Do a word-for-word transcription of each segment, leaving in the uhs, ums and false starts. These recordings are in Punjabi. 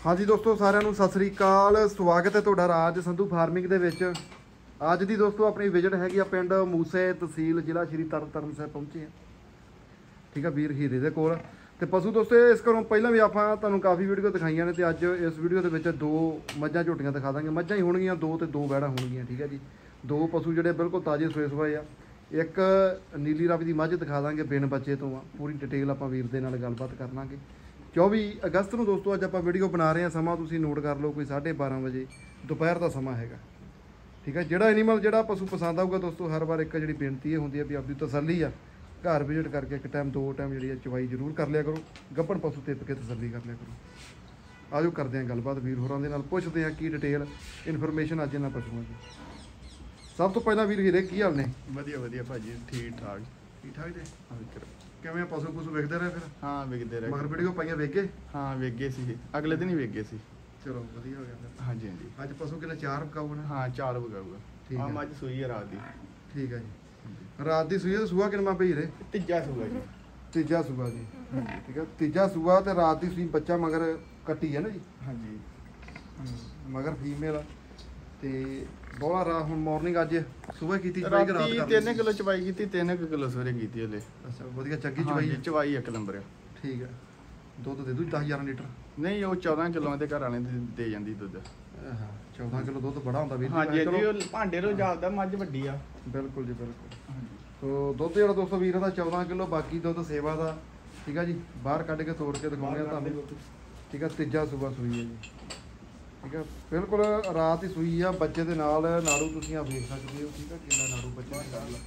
ਹਾਂਜੀ ਦੋਸਤੋ ਸਾਰਿਆਂ ਨੂੰ ਸਤਿ ਸ੍ਰੀ ਅਕਾਲ। ਸਵਾਗਤ ਹੈ ਤੁਹਾਡਾ ਰਾਜ ਸੰਧੂ ਫਾਰਮਿੰਗ ਦੇ ਵਿੱਚ। ਅੱਜ ਦੀ ਦੋਸਤੋ ਆਪਣੀ ਵਿਜ਼ਿਟ ਹੈਗੀ ਆ ਪਿੰਡ ਮੂਸੇ, ਤਹਿਸੀਲ ਜ਼ਿਲ੍ਹਾ ਸ਼੍ਰੀ ਤਰਨਤਾਰਨ ਸਾਹਿਬ ਪਹੁੰਚੇ ਆ। ਠੀਕ ਆ ਵੀਰ ਹੀਰੇ ਦੇ ਕੋਲ। ਤੇ ਪਸ਼ੂ ਦੋਸਤੋ ਇਸ ਘਰੋਂ ਪਹਿਲਾਂ ਵੀ ਆਪਾਂ ਤੁਹਾਨੂੰ ਕਾਫੀ ਵੀਡੀਓ ਦਿਖਾਈਆਂ ਨੇ ਤੇ ਅੱਜ ਇਸ ਵੀਡੀਓ ਦੇ ਵਿੱਚ ਦੋ ਮੱਝਾਂ ਝੋਟੀਆਂ ਦਿਖਾ ਦਾਂਗੇ। ਮੱਝਾਂ ਹੀ ਹੋਣਗੀਆਂ ਦੋ ਤੇ ਦੋ ਵੈੜਾਂ ਹੋਣਗੀਆਂ। ਠੀਕ ਹੈ ਜੀ, ਦੋ ਪਸ਼ੂ ਜਿਹੜੇ ਬਿਲਕੁਲ ਤਾਜ਼ੇ ਸੋਏ ਸੋਏ ਆ। ਇੱਕ ਨੀਲੀ ਰਾਵੀ ਦੀ ਮੱਝ ਦਿਖਾ ਦਾਂਗੇ, ਬਿਨ ਬੱਚੇ ਤੋਂ ਆ। ਪੂਰੀ ਡਿਟੇਲ ਆਪਾਂ ਵੀਰ ਦੇ ਨਾਲ ਗੱਲਬਾਤ ਕਰ ਲਾਂਗੇ। ਚੌਵੀ ਅਗਸਤ ਨੂੰ ਦੋਸਤੋ ਅੱਜ ਆਪਾਂ ਵੀਡੀਓ ਬਣਾ ਰਹੇ ਹਾਂ। ਸਮਾਂ ਤੁਸੀਂ ਨੋਟ ਕਰ ਲਓ, ਕੋਈ ਸਾਢੇ ਬਾਰਾਂ ਵਜੇ ਦੁਪਹਿਰ ਦਾ ਸਮਾਂ ਹੈਗਾ। ਠੀਕ ਹੈ, ਜਿਹੜਾ ਐਨੀਮਲ ਜਿਹੜਾ ਪਸ਼ੂ ਪਸੰਦ ਆਊਗਾ ਦੋਸਤੋ, ਹਰ ਵਾਰ ਇੱਕ ਜਿਹੜੀ ਬੇਨਤੀ ਇਹ ਹੁੰਦੀ ਹੈ ਵੀ ਆਪਦੀ ਤਸੱਲੀ ਆ ਘਰ ਵਿਜ਼ਿਟ ਕਰਕੇ ਇੱਕ ਟਾਈਮ ਦੋ ਟਾਈਮ ਜਿਹੜੀ ਚਵਾਈ ਜ਼ਰੂਰ ਕਰ ਲਿਆ ਕਰੋ। ਗੱਭਣ ਪਸ਼ੂ ਤਿੱਪ ਕੇ ਤਸੱਲੀ ਕਰ ਲਿਆ ਕਰੋ। ਆਜੋ ਕਰਦੇ ਹਾਂ ਗੱਲਬਾਤ ਵੀਰ ਹੋਰਾਂ ਦੇ ਨਾਲ, ਪੁੱਛਦੇ ਹਾਂ ਕੀ ਡਿਟੇਲ ਇਨਫੋਰਮੇਸ਼ਨ ਅੱਜ ਇਹਨਾਂ ਪਸ਼ੂਆਂ ਦੀ। ਸਭ ਤੋਂ ਪਹਿਲਾਂ ਵੀਰ ਹੀਰੇ ਕੀ ਹਾਲ ਨੇ? ਵਧੀਆ ਵਧੀਆ ਭਾਜੀ, ਠੀਕ ਠਾਕ ਠੀਕ ਠਾਕ ਜੀ। ਹਾਂ ਕਿਵੇਂ ਪਸ਼ੂ ਪਸ਼ੂ ਵੇਖਦੇ ਰਹੇ ਫਿਰ? ਹਾਂ ਵਿਕਦੇ ਰਹੇ। ਮਗਰ ਵੀਡੀਓ ਪਾਈਆਂ ਵੇਖ ਗਏ? ਹਾਂ ਵੇਖ ਗਏ ਸੀ, ਅਗਲੇ ਦਿਨ ਹੀ ਵੇਖ ਗਏ ਸੀ। ਚਲੋ ਵਧੀਆ ਹੋ ਗਿਆ ਫਿਰ। ਹਾਂਜੀ ਹਾਂਜੀ। ਅੱਜ ਪਸ਼ੂ ਕਿੰਨੇ ਚਾਰ ਵਿਕਾਊ ਨੇ? ਹਾਂ ਚਾਰ ਵਿਕਾਊਗਾ। ਠੀਕ ਹਾਂ ਹੈ। ਮੱਝ ਸੂਈ ਹੈ ਰਾਤ ਦੀ। ਠੀਕ ਹੈ ਜੀ, ਰਾਤ ਦੀ ਸੂਈ ਤੇ ਸੂਆ ਕਿੰਨਾ ਪਈ ਰੇ? ਤੀਜਾ ਸੂਆ ਜੀ। ਤੀਜਾ ਸੂਆ ਜੀ। ਠੀਕ ਹੈ, ਤੀਜਾ ਸੂਆ ਤੇ ਰਾਤ ਦੀ ਸੂਈ, ਬੱਚਾ ਮਗਰ ਕੱਟੀ ਹੈ ਨਾ ਜੀ? ਹਾਂਜੀ ਮਗਰ ਫੀਮੇਲ ਤੇ ਬੋਲਾ ਰਾ ਹੁਣ ਮਾਰਨਿੰਗ ਅੱਜ ਸਵੇਰ ਕੀਤੀ ਚਵਾਈ ਕਿ ਰਾਤ ਰਾਤੀ ਕਰ ਤਿੰਨ ਕਿਲੋ ਚਵਾਈ ਕੀਤੀ, ਤਿੰਨ ਕਿਲੋ ਸਵੇਰੇ ਕੀਤੀ ਹਲੇ। ਅੱਛਾ ਵਧੀਆ ਚੰਗੀ ਚਵਾਈ ਹਾਂਜੀ ਹੈ। ਚਵਾਈ ਇੱਕ ਨੰਬਰ ਆ। ਠੀਕ ਹੈ, ਦੁੱਧ ਦੇ ਦੂ ਦਸ ਗਿਆਰਾਂ ਲੀਟਰ? ਨਹੀਂ ਉਹ ਚੌਦਾਂ ਕਿਲੋ ਦੇ ਘਰ ਵਾਲੇ ਦੇ ਦੇ ਜਾਂਦੀ ਦੁੱਧ। ਹਾਂ ਚੌਦਾਂ ਕਿਲੋ ਦੁੱਧ ਬੜਾ ਹੁੰਦਾ ਵੀਰ ਜੀ। ਹਾਂਜੀ ਚਲੋ, ਜੀ, ਉਹ ਭਾਂਡੇ ਰੋ ਜਾਂਦਾ, ਮੱਝ ਵੱਡੀ ਆ। ਬਿਲਕੁਲ ਜੀ ਬਿਲਕੁਲ। ਹਾਂਜੀ ਤੋ ਦੁੱਧ ਜਿਹੜਾ ਦੋਸਤੋ ਵੀਰਾਂ ਦਾ ਚੌਦਾਂ ਕਿਲੋ, ਬਾਕੀ ਦੁੱਧ ਸੇਵਾ ਦਾ। ਠੀਕ ਹੈ ਜੀ, ਬਾਹਰ ਕੱਢ ਕੇ ਤੋੜ ਕੇ ਦਿਖਾਉਂਦੇ ਆ ਤੁਹਾਨੂੰ। ਠੀਕ ਹੈ, ਤੀਜਾ ਸੂਬਾ ਸੂਈ ਹੈ ਜੀ। ਠੀਕ ਹੈ, ਬਿਲਕੁਲ ਰਾਤ ਹੀ ਸੂਈ ਆ। ਬੱਚੇ ਦੇ ਨਾਲ ਨਾੜੂ ਤੁਸੀਂ ਆ ਵੇਖ ਸਕਦੇ ਹੋ। ਠੀਕ ਹੈ, ਕਿੰਨਾ ਨਾੜੂ ਬੱਚੇ ਦੇ ਨਾਲ।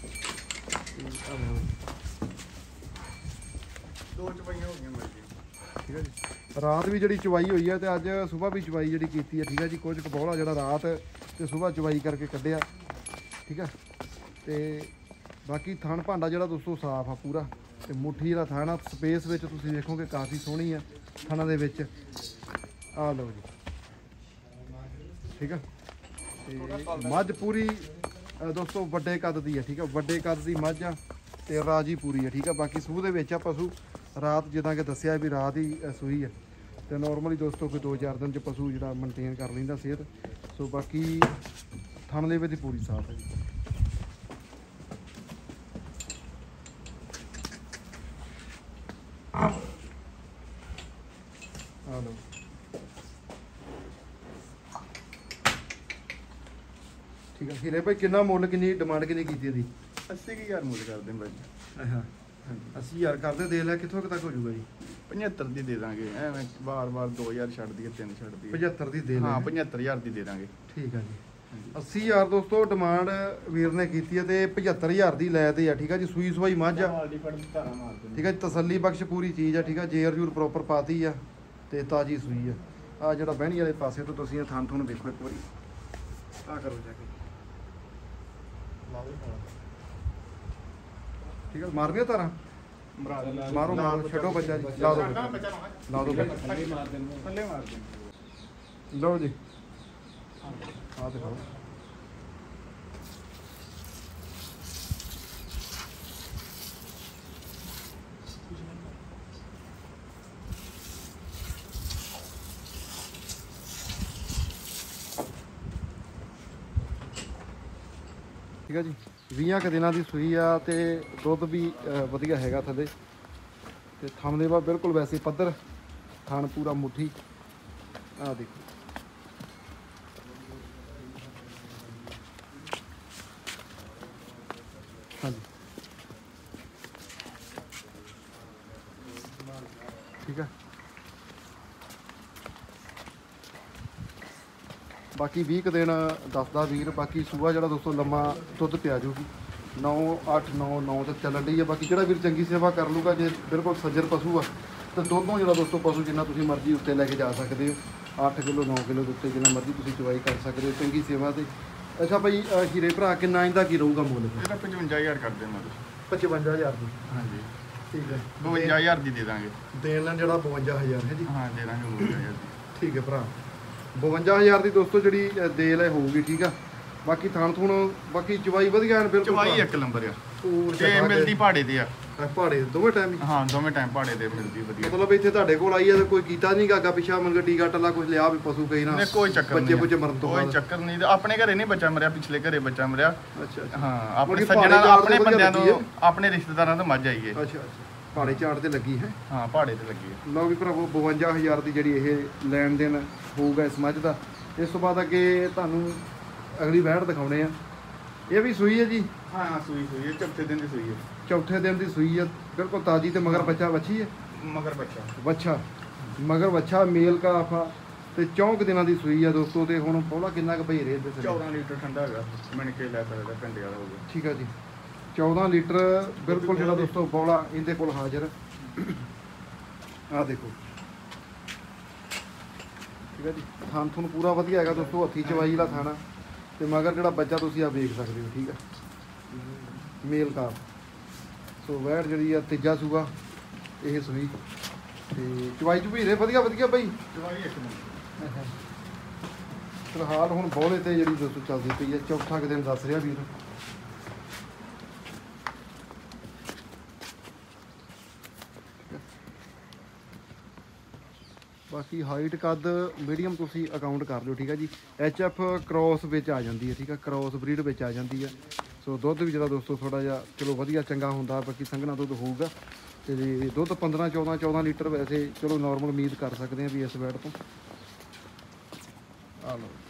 ਦੋ ਚਵਾਈਆਂ ਹੋ ਗਈਆਂ ਮਰਜੀ। ਠੀਕ ਹੈ ਜੀ, ਰਾਤ ਵੀ ਜਿਹੜੀ ਚਵਾਈ ਹੋਈ ਹੈ ਤੇ ਅੱਜ ਸਵੇਰ ਵੀ ਚਵਾਈ ਜਿਹੜੀ ਕੀਤੀ ਹੈ। ਠੀਕ ਹੈ ਜੀ, ਕੁਝ ਕੁ ਬੋਲਾ ਜਿਹੜਾ ਰਾਤ ਤੇ ਸਵੇਰ ਚਵਾਈ ਕਰਕੇ ਕੱਢਿਆ। ਠੀਕ ਹੈ, ਤੇ ਬਾਕੀ ਥਣ ਭਾਂਡਾ ਜਿਹੜਾ ਦੋਸਤੋ ਸਾਫ਼ ਆ ਪੂਰਾ। ਤੇ ਮੁੱਠੀ ਦਾ ਥਾਣਾ ਸਪੇਸ ਵਿੱਚ ਤੁਸੀਂ ਦੇਖੋਗੇ ਕਾਫੀ ਸੋਹਣੀ ਆ ਥਾਣਾ ਦੇ ਵਿੱਚ। ਆ ਲਓ ਜੀ। ਠੀਕ ਹੈ, ਤੇ ਮੱਝ ਪੂਰੀ ਦੋਸਤੋ ਵੱਡੇ ਕੱਦ ਦੀ ਹੈ। ਠੀਕ ਹੈ, ਵੱਡੇ ਕੱਦ ਦੀ ਮੱਝ ਆ ਤੇ ਰਾਜੀ ਪੂਰੀ ਹੈ। ਠੀਕ ਹੈ, ਬਾਕੀ ਸੂਹ ਦੇ ਵਿੱਚ ਆ ਪਸ਼ੂ ਰਾਤ ਜਿੱਦਾਂ ਕਿ ਦੱਸਿਆ ਵੀ ਰਾਤ ਹੀ ਸੂਈ ਹੈ। ਤੇ ਨੋਰਮਲੀ ਦੋਸਤੋ ਕੋਈ ਦੋ ਚਾਰ ਦਿਨ ਚ ਪਸ਼ੂ ਜਿਹੜਾ ਮੇਨਟੇਨ ਕਰ ਲੈਂਦਾ ਸਿਹਤ। ਸੋ ਬਾਕੀ ਥਣ ਦੇ ਵਿੱਚ ਪੂਰੀ ਸਾਫ਼ ਹੈ ਜੀ। ਆ ਲਓ। ਠੀਕ ਹੈ ਹੀਰੇ ਭਾਈ, ਕਿੰਨਾ ਮੁੱਲ, ਕਿੰਨੀ ਡਿਮਾਂਡ ਕਿੰਨੀ ਕੀਤੀ ਇਹਦੀ? ਅੱਸੀ ਕੁ ਹਜ਼ਾਰ ਮੁੱਲ ਕਰਦੇ ਨੇ ਭਾਜੀ। ਹਾਂ ਹਾਂਜੀ ਅੱਸੀ ਹਜ਼ਾਰ ਕਰਦੇ ਦੇ ਲੈ, ਕਿੱਥੋਂ ਕੁ ਤੱਕ ਹੋ ਜਾਊਗਾ ਜੀ? ਪਝੱਤਰ ਦੀ ਦੇ ਦਾਂਗੇ, ਐਵੇਂ ਵਾਰ-ਵਾਰ ਦੋ ਹਜ਼ਾਰ ਛੱਡ ਦਈਏ, ਤਿੰਨ ਛੱਡ ਦਈਏ। ਪਝੱਤਰ ਦੀ ਦੇ ਲੈ। ਹਾਂ ਪਝੱਤਰ ਹਜ਼ਾਰ ਦੀ ਦੇ ਦਾਂਗੇ। ਠੀਕ ਹੈ ਜੀ, ਅੱਸੀ ਹਜ਼ਾਰ ਦੋਸਤੋ ਡਿਮਾਂਡ ਵੀਰ ਨੇ ਕੀਤੀ ਹੈ ਤੇ ਪਝੱਤਰ ਹਜ਼ਾਰ ਦੀ ਲੈ ਤੇ ਆ। ਠੀਕ ਹੈ ਜੀ, ਸੂਈ ਸਵਾਈ ਮੱਝ ਆ। ਠੀਕ ਹੈ, ਤਸੱਲੀ ਬਖਸ਼ ਪੂਰੀ ਚੀਜ਼ ਆ। ਠੀਕ ਹੈ, ਜੇਰ ਜੂਰ ਪ੍ਰੋਪਰ ਪਾਤੀ ਆ ਤੇ ਤਾਜੀ ਸੂਈ ਆ। ਆ ਜਿਹੜਾ ਬਹਿਣੀ ਵਾਲੇ ਪਾਸੇ ਤੋਂ ਤੁਸੀਂ ਥਣ ਥਣ ਦੇਖੋ ਇੱਕ ਵਾਰੀ। ਆ ਕਰੋ ਜਾ ਕੇ। ਠੀਕ ਹੈ, ਮਾਰ ਦਿਓ ਤਾਰਾਂ? ਮਾਰੋ ਮਾਰੋ, ਛੱਡੋ ਬੱਚਾ ਜੀ, ਲਾ ਦੋ ਲਾ ਦੋ ਥੱਲੇ ਮਾਰ ਦੇ। ਲਓ ਜੀ, ਆ ਦੇਖੋ। ਠੀਕ ਹੈ ਜੀ, ਵੀਹਾਂ ਕੁ ਦਿਨਾਂ ਦੀ ਸੂਈ ਆ ਤੇ ਦੁੱਧ ਵੀ ਵਧੀਆ ਹੈਗਾ ਥੱਲੇ। ਤੇ ਥਣ ਦੇ ਬਾਅਦ ਬਿਲਕੁਲ ਵੈਸੇ ਪੱਧਰ ਥਣ, ਪੂਰਾ ਮੁੱਠੀ। ਆ ਦੇਖੋ। ਹਾਂਜੀ ਠੀਕ ਹੈ, ਬਾਕੀ ਵੀਹ ਕੁ ਦਿਨ ਦੱਸਦਾ ਵੀਰ। ਬਾਕੀ ਸੂਆ ਜਿਹੜਾ ਦੋਸਤੋ ਲੰਮਾ ਦੁੱਧ ਪਿਆ ਜੂਗੀ। ਨੌ ਅੱਠ ਨੌ ਨੌ ਤੇ ਚੱਲਣ ਡਈ ਆ। ਬਾਕੀ ਜਿਹੜਾ ਵੀਰ ਚੰਗੀ ਸੇਵਾ ਕਰ ਲੂਗਾ, ਜੇ ਬਿਲਕੁਲ ਸੱਜਰ ਪਸ਼ੂ ਆ ਤਾਂ ਦੋਨੋਂ ਜਿਹੜਾ ਦੋਸਤੋ ਪਸ਼ੂ ਜਿੰਨਾ ਤੁਸੀਂ ਮਰਜ਼ੀ ਉੱਤੇ ਲੈ ਕੇ ਜਾ ਸਕਦੇ ਹੋ। ਅੱਠ ਕਿਲੋ ਨੌ ਕਿਲੋ ਦੇ ਉੱਤੇ ਜਿੰਨਾ ਮਰਜ਼ੀ ਤੁਸੀਂ ਚਵਾਈ ਕਰ ਸਕਦੇ ਹੋ ਚੰਗੀ ਸੇਵਾ ਤੇ। ਅੱਛਾ ਭਾਈ ਹੀਰੇ ਭਰਾ, ਕਿੰਨਾ ਇਹਦਾ ਕੀ ਰਹੂਗਾ ਮੁੱਲ? ਇਹਦਾ ਪਚਵੰਜਾ ਹਜ਼ਾਰ ਕਰ ਦੇਣਾ ਤੁਸੀਂ। ਪਚਵੰਜਾ ਹਜ਼ਾਰ ਦੀ? ਹਾਂਜੀ ਠੀਕ ਹੈ, ਬਵੰਜਾ ਹਜ਼ਾਰ ਦੀ ਦੇ ਦਾਂਗੇ। ਦੇਣ ਲੈਣ ਜਿਹੜਾ ਬਵੰਜਾ ਹਜ਼ਾਰ ਹੈ ਜੀ? ਹਾਂ ਦੇ ਦਾਂਗੇ ਬਵੰਜਾ ਹਜ਼ਾਰ ਦੀ। ਠੀਕ ਹੈ ਭਰਾ, ਬਵੰਜਾ ਹਜ਼ਾਰ ਦੀ ਦੋਸਤੋ ਜਿਹੜੀ ਦੇ ਲੈ ਹੋਊਗੀ। ਠੀਕ ਆ, ਬਾਕੀ ਥਣ ਥੁਣ ਬਾਕੀ ਚਵਾਈ ਵਧੀਆ ਐਨ ਬਿਲਕੁਲ ਚਵਾਈ ਇੱਕ ਨੰਬਰ ਆ। ਪੂਰ ਤੇ ਚਟਾ ਮਿਲਦੀ ਪਹਾੜੇ ਤੇ ਆ ਪਹਾੜੇ ਦੋਵੇਂ ਟਾਈਮ ਹੀ ਹਾਂ ਦੋਵੇਂ ਟਾਈਮ ਪਹਾੜੇ ਤੇ ਮਿਲਦੀ ਵਧੀਆ। ਮਤਲਬ ਇੱਥੇ ਤੁਹਾਡੇ ਕੋਲ ਆਈ ਹੈ ਤੇ ਕੋਈ ਕੀਤਾ ਨਹੀਂ ਗਾਗਾ ਪਿਛਾ ਮੰਗ ਟੀਕਾ ਟੱਲਾ ਕੁਝ ਲਿਆ ਵੀ ਪਸ਼ੂ ਕਈ ਨਾ ਨਹੀਂ ਕੋਈ ਚੱਕਰ ਬੱਚੇ ਨਹੀਂ ਬੁੱਚੇ ਮਰਨ ਤੋਂ ਕੋਈ ਬਾਅਦ ਚੱਕਰ ਨਹੀਂ। ਆਪਣੇ ਘਰੇ ਨਹੀਂ ਬੱਚਾ ਮਰਿਆ, ਪਿਛਲੇ ਘਰੇ ਬੱਚਾ ਮਰਿਆ। ਅੱਛਾ ਅੱਛਾ ਹਾਂ ਆਪਣੇ ਮਤਲਬ ਸੱਜਣਾ ਪਹਾੜੇ ਆਪਣੇ ਚਾਰ ਦੇ ਬੰਦਿਆਂ ਵਧੀਆ ਤੋਂ ਆਪਣੇ ਰਿਸ਼ਤੇਦਾਰਾਂ ਤੋਂ ਮੱਝ ਆਈ ਹੈ। ਅੱਛਾ ਅੱਛਾ ਪਹਾੜੇ ਝਾੜ ਤੇ ਲੱਗੀ ਹੈ। ਹਾਂ ਪਹਾੜੇ ਤੇ ਲੱਗੀ ਹੈ। ਲਓ ਵੀ ਭਰਾਵੋ ਬਵੰਜਾ ਹਜ਼ਾਰ ਦੀ ਜਿਹੜੀ ਇਹ ਲੈਣ ਦੇਣ ਹੋਊਗਾ ਇਸ ਮੱਝ ਦਾ। ਇਸ ਤੋਂ ਬਾਅਦ ਅੱਗੇ ਤੁਹਾਨੂੰ ਅਗਲੀ ਵੈੜ ਦਿਖਾਉਣੇ ਆ। ਇਹ ਵੀ ਸੂਈ ਹੈ ਜੀ? ਹਾਂ ਹਾਂ ਸੂਈ ਸੂਈ ਹੈ, ਚੌਥੇ ਦਿਨ ਦੀ ਸੂਈ ਹੈ। ਚੌਥੇ ਦਿਨ ਦੀ ਸੂਈ ਹੈ, ਬਿਲਕੁਲ ਤਾਜੀ ਤੇ ਮਗਰ ਬੱਚਾ ਵੱਛੀ ਹੈ। ਮਗਰ ਬੱਚਾ ਵੱਛਾ ਮਗਰ ਵੱਛਾ ਮੇਲ ਕਾਫਾ ਤੇ ਚੌਂਕ ਦਿਨਾਂ ਦੀ ਸੂਈ ਆ ਦੋਸਤੋ। ਤੇ ਹੁਣ ਪੌਲਾ ਕਿੰਨਾ ਕੁ ਭਈ ਰੇਟ ਦੇ ਚੌਦਾਂ ਲੀਟਰ ਠੰਡਾ ਹੈਗਾ, ਮਿਣ ਕੇ ਲੈ ਸਕਦਾ, ਘੰਟੇ ਵਾਲਾ ਹੋਊਗਾ। ਠੀਕ ਆ ਜੀ ਚੌਦਾਂ ਲੀਟਰ ਬਿਲਕੁਲ ਜਿਹੜਾ ਦੋਸਤੋ ਪੌਲਾ ਇਹਦੇ ਕੋਲ ਹਾਜ਼ਰ। ਆਹ ਦੇਖੋ ਠੀਕ ਆ ਜੀ ਥਣ ਥੁਣ ਪੂਰਾ ਵਧੀਆ ਹੈਗਾ ਦੋਸਤੋ, ਹੱਥੀ ਚਵਾਈ ਵਾਲਾ ਥਾਣਾ ਤੇ ਮਗਰ ਜਿਹੜਾ ਬੱਚਾ ਤੁਸੀਂ ਆ ਵੇਖ ਸਕਦੇ ਹੋ। ਠੀਕ ਆ ਮੇਲ ਕਾਫ। ਸੋ ਵੈੜ ਜਿਹੜੀ ਆ ਤੀਜਾ ਸੂਗਾ ਇਹ ਸੂਈ ਤੇ ਚਵਾਈ ਚੁਵੀਰੇ ਵਧੀਆ ਵਧੀਆ ਬਈ। ਚਵਾਈ ਇੱਕ ਮਿੰਟ ਫਿਲਹਾਲ ਹੁਣ ਬੋਲੇ ਤੇ ਜਿਹੜੀ ਦੋਸਤੋ ਚੱਲਦੀ ਪਈ ਹੈ, ਚੌਥਾ ਕੁ ਦਿਨ ਦੱਸ ਰਿਹਾ ਵੀਰ। ਬਾਕੀ ਹਾਈਟ ਕੱਦ ਮੀਡੀਅਮ ਤੁਸੀਂ ਅਕਾਊਂਟ ਕਰ ਲਿਓ। ਠੀਕ ਹੈ ਜੀ ਐਚ ਐਫ ਕ੍ਰੋਸ ਵਿੱਚ ਆ ਜਾਂਦੀ ਹੈ। ਠੀਕ ਹੈ ਕ੍ਰੋਸ ਬਰੀਡ ਵਿੱਚ ਆ ਜਾਂਦੀ ਹੈ। ਸੋ ਦੁੱਧ ਵੀ ਜਿਹੜਾ ਦੋਸਤੋ ਥੋੜਾ ਜਿਹਾ ਚਲੋ ਵਧੀਆ ਚੰਗਾ ਹੁੰਦਾ, ਬਾਕੀ ਸੰਘਣਾ ਦੁੱਧ ਹੋਊਗਾ ਤੇ ਦੁੱਧ ਪੰਦਰਾਂ ਚੌਦਾਂ ਚੌਦਾਂ ਲੀਟਰ ਵੈਸੇ ਚਲੋ ਨਾਰਮਲ ਉਮੀਦ ਕਰ ਸਕਦੇ ਹਾਂ ਵੀ ਇਸ ਵੈਟ ਤੋਂ। ਆ ਲਓ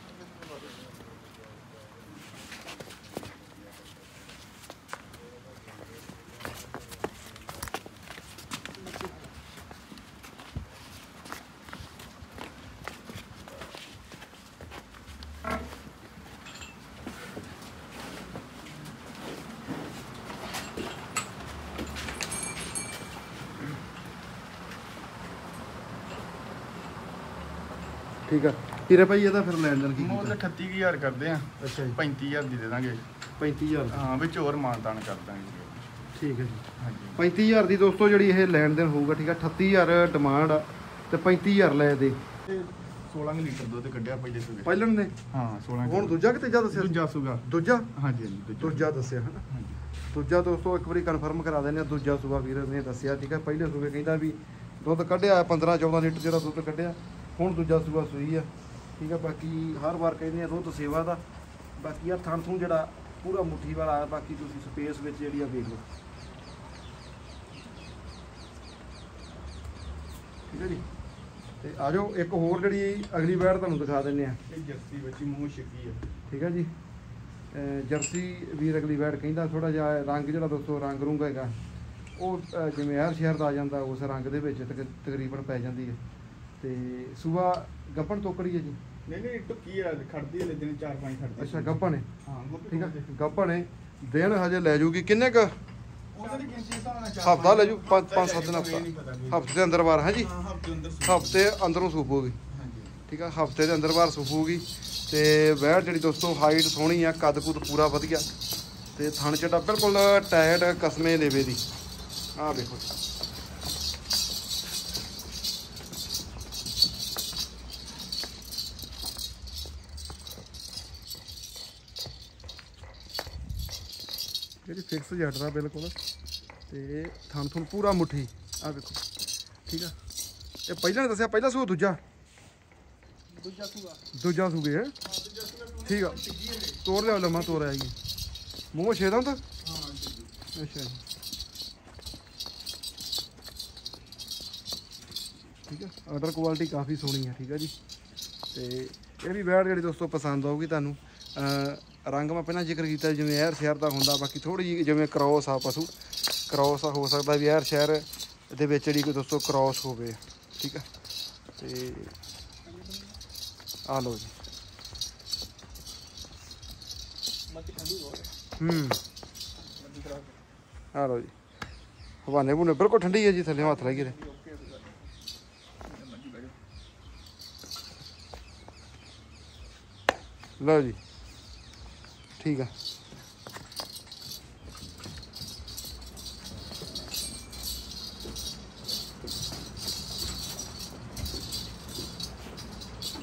ਠੀਕ ਆ ਹੀਰੇ ਭਾਈ ਇਹਦਾ ਫਿਰ ਲੈਣ ਦੇਣ ਕੀ ਮੁੱਲ ਕੀਤਾ? ਅਠੱਤੀ ਹਜ਼ਾਰ ਕਰਦੇ ਆ, ਅੱਛਾ ਜੀ ਪੈਂਤੀ ਹਜ਼ਾਰ ਦੀ ਦੇ ਦਾਂਗੇ। ਪੈਂਤੀ ਹਜ਼ਾਰ ਹਾਂ ਵਿੱਚ ਹੋਰ ਮਾਨਤਾਨ ਕਰ ਦਾਂਗੇ। ਠੀਕ ਹੈ ਜੀ ਹਾਂਜੀ ਪੈਂਤੀ ਹਜ਼ਾਰ ਦੀ ਦੋਸਤੋ ਜਿਹੜੀ ਇਹ ਲੈਣ ਦੇਣ ਹੋਊਗਾ। ਠੀਕ ਆ ਅਠੱਤੀ ਹਜ਼ਾਰ ਡਿਮਾਂਡ ਆ ਤੇ ਪੈਂਤੀ ਹਜ਼ਾਰ ਲੈ ਦੇ। ਤੇ ਸੋਲਾਂ ਕੁ ਲੀਟਰ ਦੁੱਧ ਕੱਢਿਆ ਪਹਿਲੇ ਸੂਏ। ਪਹਿਲਣ ਨੇ ਹਾਂ ਸੋਲਾਂ ਹੁਣ ਦੂਜਾ ਕਿ ਤੀਜਾ ਦੱਸਿਆ? ਦੂਜਾ ਸੂਗਾ। ਦੂਜਾ ਹਾਂਜੀ ਹਾਂਜੀ ਦੂਜਾ ਦੂਜਾ ਦੱਸਿਆ ਹਨਾ। ਹਾਂਜੀ ਦੂਜਾ ਦੋਸਤੋ ਇੱਕ ਵਾਰੀ ਕਨਫਰਮ ਕਰਾ ਦਿੰਦੇ ਆ। ਦੂਜਾ ਸੂਬਾ ਵੀਰ ਨੇ ਦੱਸਿਆ। ਠੀਕ ਹੈ ਪਹਿਲੇ ਸੂਬੇ ਕਹਿੰਦਾ ਵੀ ਦੁੱਧ ਕੱਢਿਆ ਪੰਦਰਾਂ ਚੌਦਾਂ ਲੀਟਰ ਜਿਹੜਾ ਦੁੱਧ ਕੱਢਿਆ, ਹੁਣ ਦੂਜਾ ਸੂਬਾ ਸੂਈ ਆ। ਠੀਕ ਹੈ ਬਾਕੀ ਹਰ ਵਾਰ ਕਹਿੰਦੇ ਆ ਦੁੱਧ ਸੇਵਾ ਦਾ। ਬਾਕੀ ਆ ਥਣ ਥੂ ਜਿਹੜਾ ਪੂਰਾ ਮੁੱਠੀ ਵਾਲਾ। ਬਾਕੀ ਤੁਸੀਂ ਸਪੇਸ ਵਿੱਚ ਜਿਹੜੀ ਆ ਵੇਖ ਲਓ। ਠੀਕ ਹੈ ਜੀ ਤੇ ਆ ਜਾਓ ਇੱਕ ਹੋਰ ਜਿਹੜੀ ਅਗਲੀ ਵੈੜ ਤੁਹਾਨੂੰ ਦਿਖਾ ਦਿੰਦੇ ਆ। ਇਹ ਜਰਸੀ ਬੱਚੀ ਮੂੰਹ ਛਿੱਕੀ ਹੈ। ਠੀਕ ਹੈ ਜੀ ਅਹ ਜਰਸੀ ਵੀਰ ਅਗਲੀ ਵੈੜ ਕਹਿੰਦਾ ਥੋੜਾ ਜਿਹਾ ਰੰਗ ਜਿਹੜਾ ਦੋਸਤੋ ਰੰਗ ਰੁੰਗ ਹੈਗਾ ਉਹ ਅਹ ਜਿਵੇਂ ਹਰ ਸ਼ਹਿਰ ਦਾ ਆ ਜਾਂਦਾ ਉਸ ਰੰਗ ਦੇ ਵਿੱਚ ਤਕ- ਤਕਰੀਬਨ ਪੈ ਜਾਂਦੀ ਹੈ। ਤੇ ਸੂਆ ਗੱਪਣ ਤੋਕੜੀ ਹੈ ਜੀ? ਨਹੀਂ ਨਹੀਂ ਟੁੱਕੀ ਆ, ਖੜਦੀ ਹੈ ਦਿਨ ਚਾਰ ਪੰਜ ਖੜਦੀ। ਅੱਛਾ ਗੱਪਣ ਹੈ। ਹਾਂ ਠੀਕ ਹੈ ਗੱਪਣ ਹੈ। ਦਿਨ ਹਜੇ ਲੈ ਜੂਗੀ ਕਿੰਨੇ ਕ ਉਹਨਾਂ ਦੀ ਗਿਣਤੀ ਹਿਸਾਬ ਨਾਲ ਹਫਤਾ ਲੈ ਜੂ ਪੰਜ ਪੰਜ ਸੱਤ ਦਿਨ ਹਫਤਾ ਹਫਤੇ ਦੇ ਅੰਦਰ ਬਾਰ ਹੈ ਜੀ ਹਾਂ ਹਫਤੇ ਅੰਦਰ ਹਫਤੇ ਅੰਦਰੋਂ ਸੂਪੂਗੀ। ਹਾਂਜੀ ਠੀਕ ਆ ਹਫਤੇ ਦੇ ਅੰਦਰ ਬਾਹਰ ਸੂਪੂਗੀ ਤੇ ਵੈੜ ਜਿਹੜੀ ਦੋਸਤੋ ਹਾਈਟ ਸੋਹਣੀ ਆ, ਕੱਦ ਕੁੱਦ ਪੂਰਾ ਵਧੀਆ ਤੇ ਥਣ ਚੱਡਾ ਬਿਲਕੁਲ ਟਾਇਟ ਕਸਮੇ ਲੇਵੇ ਦੀ। ਆਹ ਦੇਖੋ ਜਿਹੜੀ ਫਿਕਸ ਜੱਟ ਦਾ ਬਿਲਕੁਲ ਤੇ ਥਣ ਥਣ ਪੂਰਾ ਮੁੱਠੀ। ਆਹ ਵੇਖੋ ਠੀਕ ਆ ਇਹ ਪਹਿਲਾਂ ਨੇ ਦੱਸਿਆ ਪਹਿਲਾ ਸੂ ਦੂਜਾ ਦੂਜਾ ਸੂਆ ਦੂਜਾ ਸੂਗੇ ਹੈ। ਦੂਜਾ ਸੂਆ ਠੀਕ ਆ ਤੋੜ ਲਿਆ ਲੰਮਾ ਤੋੜ ਆਇਆ ਜੀ ਮੂੰਹ ਛੇ ਦਾ ਤਾਂ। ਹਾਂ ਅੱਛਾ ਜੀ ਠੀਕ ਆ ਆਰਡਰ ਕੁਆਲਿਟੀ ਕਾਫੀ ਸੋਹਣੀ ਹੈ। ਠੀਕ ਆ ਜੀ ਤੇ ਇਹ ਵੀ ਵੈੜ ਜਿਹੜੀ ਦੋਸਤੋ ਪਸੰਦ ਆਊਗੀ ਤੁਹਾਨੂੰ। ਅਹ ਰੰਗ ਮੈਂ ਪਹਿਲਾਂ ਜ਼ਿਕਰ ਕੀਤਾ ਜਿਵੇਂ ਐਰ ਸ਼ਹਿਰ ਦਾ ਹੁੰਦਾ, ਬਾਕੀ ਥੋੜੀ ਜਿਹੀ ਜਿਵੇਂ ਕ੍ਰੋਸ ਆ ਪਸ਼ੂ ਕ੍ਰੋਸ ਹੋ ਸਕਦਾ ਵੀ ਐਰ ਸ਼ਹਿਰ ਦੇ ਵਿੱਚ ਜਿਹੜੀ ਕੋਈ ਦੋਸਤੋ ਕ੍ਰੋਸ ਹੋਵੇ। ਠੀਕ ਆ ਤੇ ਆ ਲਓ ਜੀ ਹੂੰ ਆ ਲਓ ਜੀ ਹਵਾਨੇ ਬੁਨੇ ਬਿਲਕੁਲ ਠੰਡੀ ਹੈ ਜੀ ਥੱਲੇ ਹੱਥ ਲਾਈਏ ਤੇ ਲਓ ਜੀ ਠੀਕ ਆ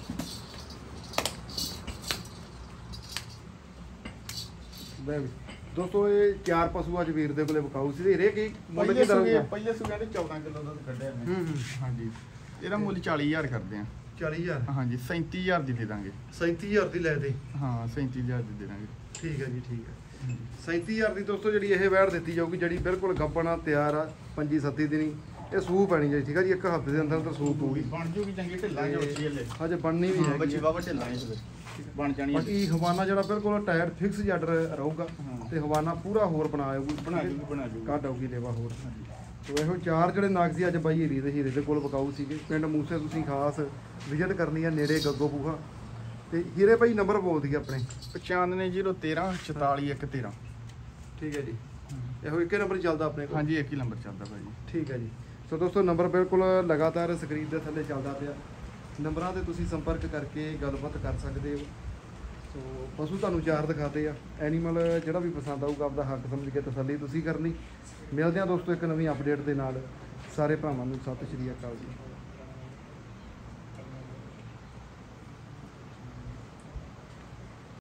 ਲੈ ਵੀ ਦੋਸਤੋ ਇਹ ਚਾਰ ਪਸ਼ੂ ਅੱਜ ਵੀਰ ਦੇ ਕੋਲੇ ਵਿਕਾਊ ਸੀ ਤੇ ਹਰੇਕ ਹੀ ਮੁੱਲ ਪਹਿਲੇ ਕੀ ਸੂਏ ਦਰੋਗੇ? ਪਹਿਲੇ ਸੂਏ ਦੇ ਚੌਦਾਂ ਕਿਲੋ ਦੁੱਧ ਕੱਢਿਆ ਮੈਂ ਹੂੰ ਹੂੰ ਹਾਂਜੀ ਇਹਦਾ ਮੁੱਲ ਚਾਲੀ ਹਜ਼ਾਰ ਕਰਦੇ ਆ ਚਾਲੀ ਹਜ਼ਾਰ ਹਾਂਜੀ ਸੈਂਤੀ ਹਜ਼ਾਰ ਦੀ ਦੇ ਦਾਂਗੇ ਸੈਂਤੀ ਹਜ਼ਾਰ ਦੀ ਲੈ ਦੇ। ਹਾਂ ਸੈਂਤੀ ਹਜ਼ਾਰ ਦੀ ਦੇ ਦਾਂਗੇ ਠੀਕ ਹੈ ਜੀ ਠੀਕ ਹੈ। ਸੈਂਤੀ ਹਜ਼ਾਰ ਦੀ ਦੋਸਤੋ ਜਿਹੜੀ ਇਹ ਵੈੜ ਦਿੱਤੀ ਜਾਊਗੀ ਜਿਹੜੀ ਬਿਲਕੁਲ ਗੱਬਣਾ ਤਿਆਰ ਆ ਪੰਜੀ ਸੱਤੀ ਦਿਨੀ ਇਹ ਸੂਪ ਪੈਣੀ ਜੀ ਠੀਕ ਹੈ ਜੀ ਇੱਕ ਹਫ਼ਤੇ ਦੇ ਅੰਦਰ ਅੰਦਰ ਸੂਪ ਹੋਊਗੀ ਬਣ ਜੂਗੀ ਚੰਗੀ ਢਿੱਲਾਂ ਜੋੜਦੀ ਹਲੇ ਹਜੇ ਬਣਨੀ ਵੀ ਹੈਗੀ ਬੱਚੇ ਆ। ਬਾਬਾ ਢਿੱਲਾਂ ਇਸ ਵੇ ਬਣ ਜਾਣੀ ਹੈ। ਬਾਕੀ ਹਵਾਨਾ ਜਿਹੜਾ ਬਿਲਕੁਲ ਟਾਇਰ ਫਿਕਸ ਜੱਡ ਰਹੂਗਾ ਹਾਂ। ਤੇ ਹਵਾਨਾ ਪੂਰਾ ਹੋਰ ਬਣਾ ਆਊਗੀ ਬਣਾ ਜੂਗੀ ਬਣਾ ਜੂਗੀ ਕੱਢ ਆਊਗੀ ਲੇਵਾ ਹੋਰ। ਸੋ ਇਹੋ ਚਾਰ ਜਿਹੜੇ ਨਾਗ ਸੀ ਅੱਜ ਬਾਈ ਹੀਰੇ ਦੇ ਹੀਰੇ ਦੇ ਕੋਲ ਵਿਕਾਊ ਸੀਗੇ ਪਿੰਡ ਮੂਸੇ ਤੁਸੀਂ ਖਾਸ ਵਿਜ਼ਿਟ ਕਰਨੀ ਆ ਨੇੜੇ ਗੱਗੋ ਪੂਹਾ ਤੇ ਹੀਰੇ ਭਾਈ ਨੰਬਰ ਬੋਲ ਦਈਏ ਆਪਣੇ। ਪਚਾਨਵੇਂ ਜ਼ੀਰੋ ਤੇਰਾਂ ਚੁਤਾਲੀ ਇੱਕ ਤੇਰਾਂ ਠੀਕ ਹੈ ਜੀ ਇਹੋ ਇੱਕੇ ਨੰਬਰ ਚੱਲਦਾ ਆਪਣੇ ਕੋਲ। ਹਾਂਜੀ ਇੱਕ ਹੀ ਨੰਬਰ ਚੱਲਦਾ ਭਾਜੀ। ਠੀਕ ਹੈ ਜੀ ਸੋ ਦੋਸਤੋ ਨੰਬਰ ਬਿਲਕੁਲ ਲਗਾਤਾਰ ਸਕਰੀਨ ਦੇ ਥੱਲੇ ਚੱਲਦਾ ਪਿਆ ਨੰਬਰਾਂ ਤੇ ਤੁਸੀਂ ਸੰਪਰਕ ਕਰਕੇ ਗੱਲਬਾਤ ਕਰ ਸਕਦੇ ਹੋ। ਸੋ ਪਸ਼ੂ ਤੁਹਾਨੂੰ ਚਾਰ ਦਿਖਾਤੇ ਆ ਐਨੀਮਲ ਜਿਹੜਾ ਵੀ ਪਸੰਦ ਆਊਗਾ ਆਪਦਾ ਹੱਕ ਸਮਝ ਕੇ ਤਸੱਲੀ ਤੁਸੀਂ ਕਰਨੀ। ਮਿਲਦੇ ਹਾਂ ਦੋਸਤੋ ਇੱਕ ਨਵੀਂ ਅਪਡੇਟ ਦੇ ਨਾਲ ਸਾਰੇ ਭਰਾਵਾਂ ਨੂੰ ਸਤਿ ਸ਼੍ਰੀ ਅਕਾਲ ਜੀ।